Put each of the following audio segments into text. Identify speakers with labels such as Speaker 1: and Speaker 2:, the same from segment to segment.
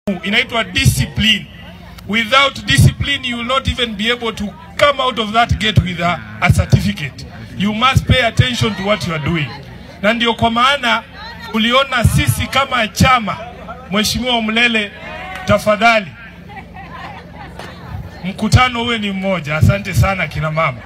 Speaker 1: Inaitwa discipline. Without discipline, you will not even be able to come out of that gate with a certificate. You must pay attention to what you are doing. Na ndio kwa maana uliona sisi kama chama, Mheshimiwa Mlele, tafadhali mkutano uwe ni mmoja. Asante sana kina mama.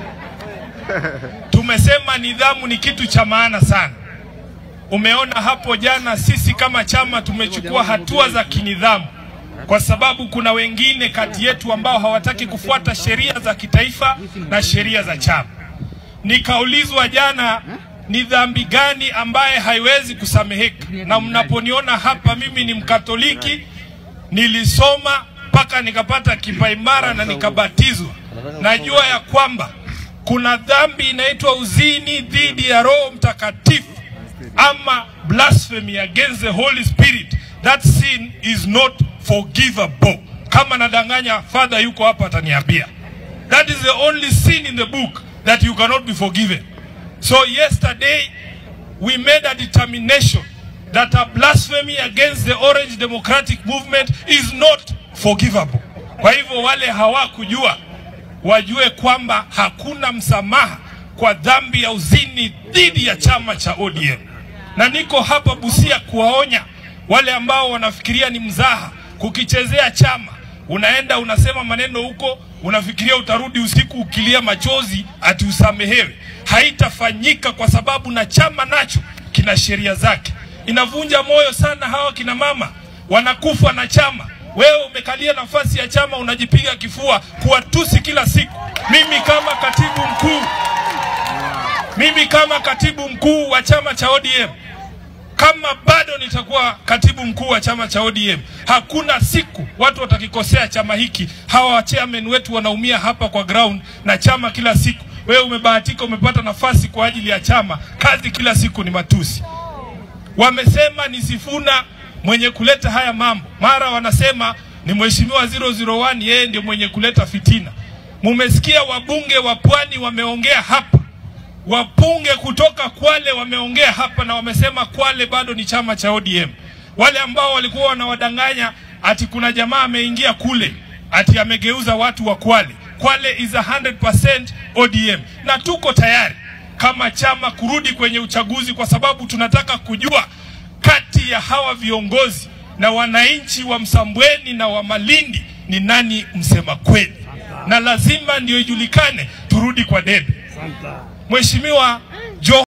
Speaker 1: Tumesema nidhamu ni kitu cha maana sana. Umeona hapo jana sisi kama chama tumechukua hatua za kinidhamu, kwa sababu kuna wengine kati yetu ambao hawataki kufuata sheria za kitaifa na sheria za chama. Nikaulizwa jana ni dhambi gani ambaye haiwezi kusameheka, na mnaponiona hapa mimi ni Mkatoliki, nilisoma mpaka nikapata kipaimara na nikabatizwa. Najua ya kwamba kuna dhambi inaitwa uzini dhidi ya Roho Mtakatifu ama blasphemy against the Holy Spirit. That sin is not forgivable. Kama nadanganya, father yuko hapa ataniambia. That is the only sin in the book that you cannot be forgiven. So yesterday we made a determination that a blasphemy against the Orange Democratic Movement is not forgivable. Kwa hivyo wale hawakujua wajue kwamba hakuna msamaha kwa dhambi ya uzini dhidi ya chama cha ODM. Na niko hapa Busia kuwaonya wale ambao wanafikiria ni mzaha kukichezea chama. Unaenda unasema maneno huko, unafikiria utarudi usiku ukilia machozi ati usamehewe. Haitafanyika, kwa sababu na chama nacho kina sheria zake. Inavunja moyo sana hawa kina mama wanakufa na chama. Wewe umekalia nafasi ya chama unajipiga kifua kuwatusi kila siku. Mimi kama katibu mkuu wa chama cha ODM, kama bado nitakuwa katibu mkuu wa chama cha ODM, hakuna siku watu watakikosea chama hiki. Hawa chairman wetu wanaumia hapa kwa ground na chama kila siku. Wewe umebahatika umepata nafasi kwa ajili ya chama, kazi kila siku ni matusi. Wamesema ni Sifuna mwenye kuleta haya mambo. Mara wanasema ni Mheshimiwa 001 yeye ndiye mwenye kuleta fitina. Mumesikia wabunge wa Pwani wameongea hapa. Wabunge kutoka Kwale wameongea hapa na wamesema Kwale bado ni chama cha ODM. Wale ambao walikuwa wanawadanganya ati kuna jamaa ameingia kule ati amegeuza watu wa Kwale. Kwale is 100% ODM. Na tuko tayari kama chama kurudi kwenye uchaguzi, kwa sababu tunataka kujua kati ya hawa viongozi na wananchi wa Msambweni na wa Malindi ni nani msema kweli. Na lazima ndio ijulikane, turudi kwa debe. Mheshimiwa